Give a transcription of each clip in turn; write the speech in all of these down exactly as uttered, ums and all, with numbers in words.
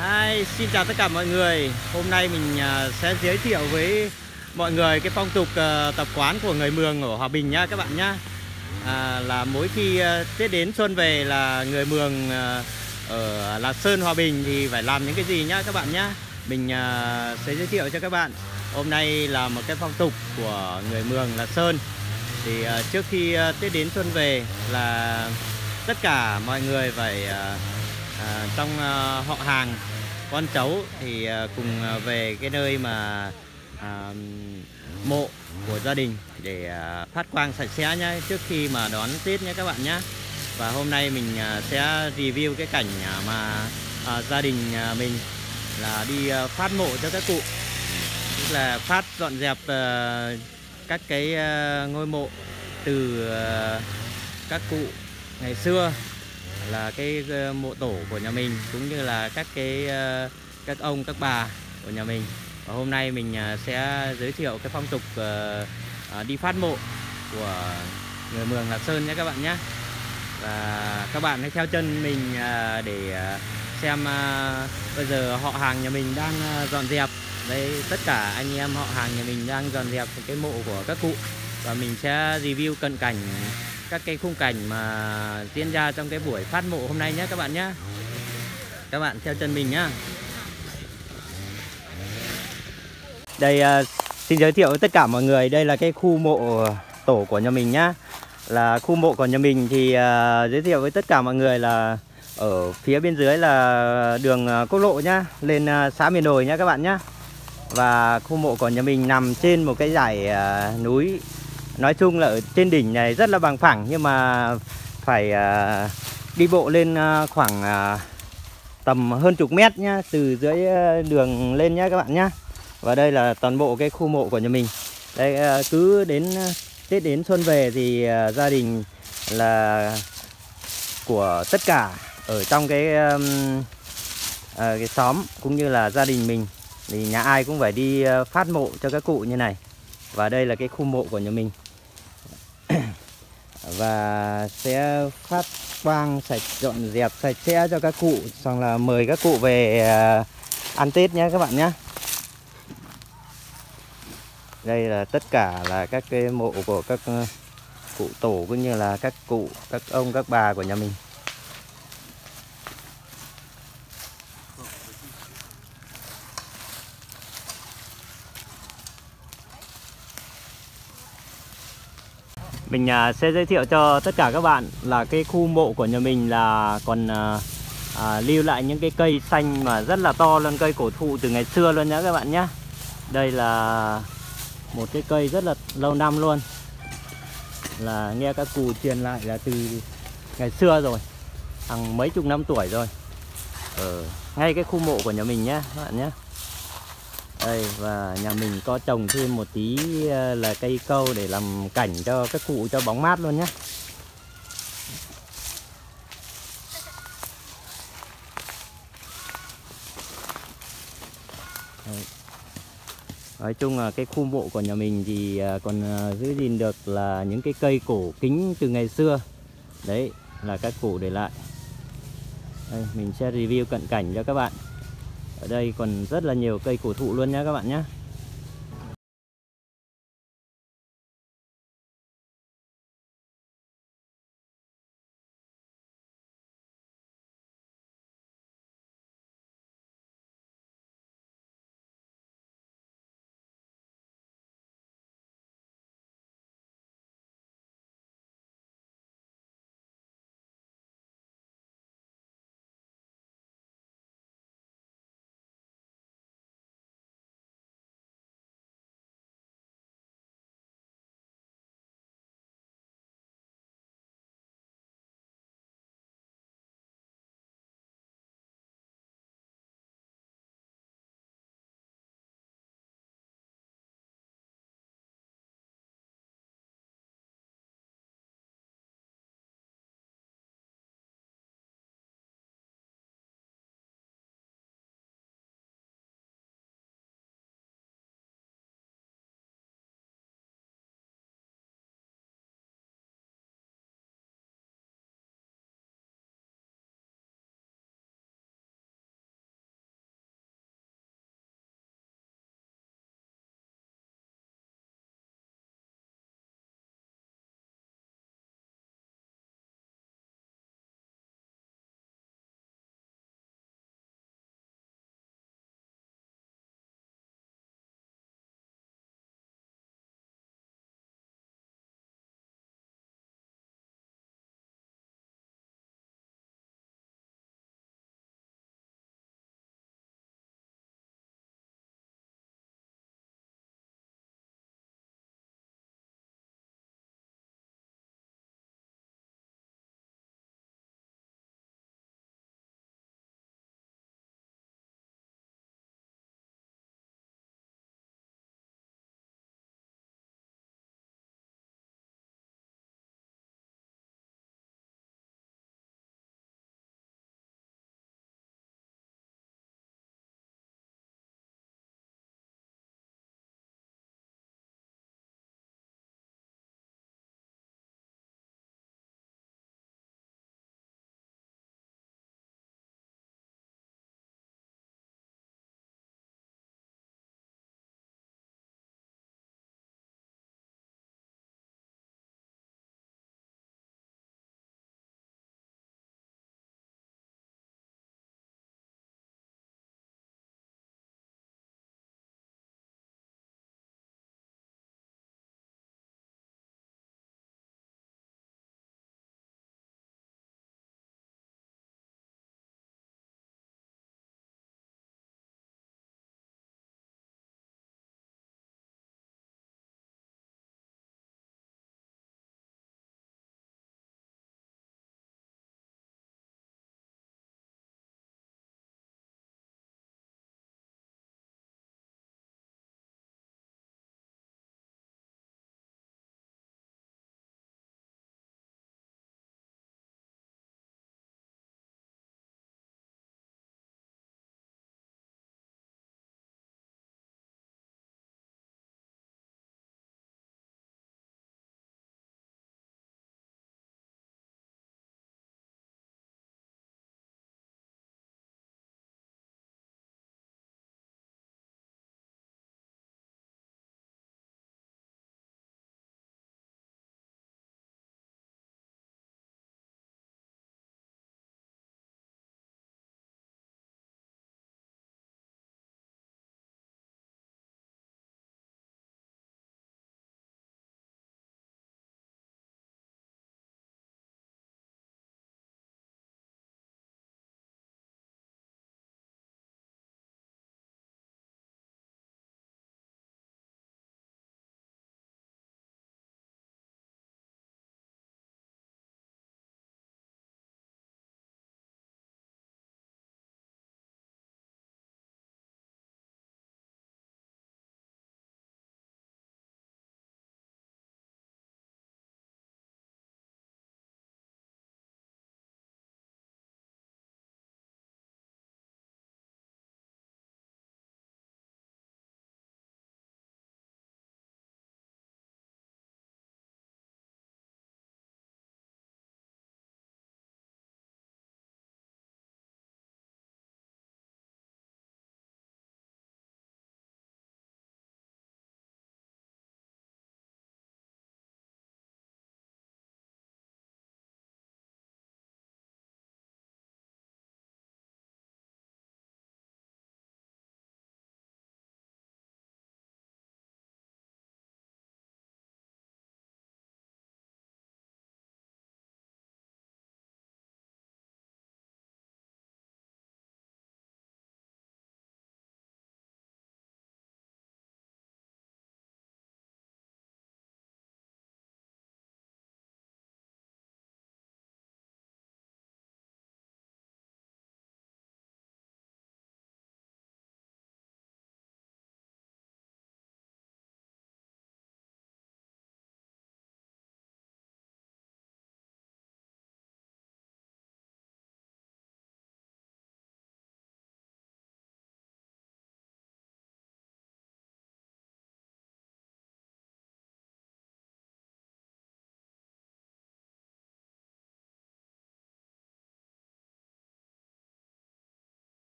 Hi, xin chào tất cả mọi người. Hôm nay mình à, sẽ giới thiệu với mọi người cái phong tục à, tập quán của người Mường ở Hòa Bình nhá các bạn nhá. À, là mỗi khi à, Tết đến xuân về là người Mường à, ở Lạc Sơn, Hòa Bình thì phải làm những cái gì nhá các bạn nhá. Mình à, sẽ giới thiệu cho các bạn. Hôm nay là một cái phong tục của người Mường Lạc Sơn. Thì à, trước khi à, Tết đến xuân về là tất cả mọi người phải à, à, trong à, họ hàng con cháu thì à, cùng à, về cái nơi mà à, mộ của gia đình để à, phát quang sạch sẽ nhé trước khi mà đón Tết nhé các bạn nhé. Và hôm nay mình à, sẽ review cái cảnh à, mà à, gia đình à, mình là đi à, phát mộ cho các cụ, tức là phát dọn dẹp à, các cái à, ngôi mộ từ à, các cụ ngày xưa, là cái uh, mộ tổ của nhà mình, cũng như là các cái uh, các ông các bà của nhà mình. Và hôm nay mình uh, sẽ giới thiệu cái phong tục uh, uh, đi phát mộ của người Mường Lạc Sơn nhé các bạn nhé. Và các bạn hãy theo chân mình uh, để uh, xem uh, bây giờ họ hàng nhà mình đang uh, dọn dẹp. Đây, tất cả anh em họ hàng nhà mình đang dọn dẹp cái mộ của các cụ, và mình sẽ review cận cảnh các cái khung cảnh mà diễn ra trong cái buổi phát mộ hôm nay nhé các bạn nhé. Các bạn theo chân mình nhá. Đây, uh, xin giới thiệu với tất cả mọi người, đây là cái khu mộ tổ của nhà mình nhá. Là khu mộ của nhà mình thì uh, giới thiệu với tất cả mọi người là ở phía bên dưới là đường uh, quốc lộ nhá, lên uh, xã Miền Đồi nhá các bạn nhá. Và khu mộ của nhà mình nằm trên một cái dãy uh, núi. Nói chung là ở trên đỉnh này rất là bằng phẳng, nhưng mà phải uh, đi bộ lên uh, khoảng uh, tầm hơn chục mét nhá, từ dưới uh, đường lên nhá các bạn nhá. Và đây là toàn bộ cái khu mộ của nhà mình. Đây, uh, cứ đến uh, Tết đến xuân về thì uh, gia đình là của tất cả ở trong cái um, uh, cái xóm cũng như là gia đình mình thì nhà ai cũng phải đi uh, phát mộ cho các cụ như này. Và đây là cái khu mộ của nhà mình. Và sẽ phát quang sạch, dọn dẹp sạch sẽ cho các cụ, xong là mời các cụ về uh, ăn Tết nhé các bạn nhé. Đây là tất cả là các cái mộ của các uh, cụ tổ cũng như là các cụ, các ông, các bà của nhà mình. Mình uh, sẽ giới thiệu cho tất cả các bạn là cái khu mộ của nhà mình là còn uh, à, lưu lại những cái cây xanh mà rất là to luôn, cây cổ thụ từ ngày xưa luôn nhé các bạn nhé. Đây là một cái cây rất là lâu năm luôn, là nghe các cụ truyền lại là từ ngày xưa rồi, hàng mấy chục năm tuổi rồi, ở ngay cái khu mộ của nhà mình nhé các bạn nhé. Đây, và nhà mình có trồng thêm một tí là cây câu để làm cảnh cho các cụ, cho bóng mát luôn nhé. Đây. Nói chung là cái khu mộ của nhà mình thì còn giữ gìn được là những cái cây cổ kính từ ngày xưa. Đấy là các cụ để lại. Đây, mình sẽ review cận cảnh cho các bạn. Ở đây còn rất là nhiều cây cổ thụ luôn nhé các bạn nhé.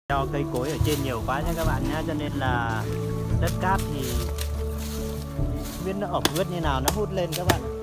Do cây cối ở trên nhiều quá nha các bạn nhé, cho nên là đất cát thì biết nó ẩm ướt như nào nó hút lên các bạn.